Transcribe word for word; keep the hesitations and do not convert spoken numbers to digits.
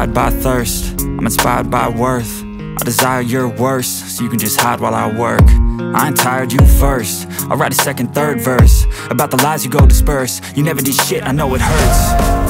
guided by thirst, I'm inspired by worth. I desire your worst, so you can just hide while I work. I ain't tired, you first. I'll write a second, third verse about the lies you go disperse. You never did shit, I know it hurts.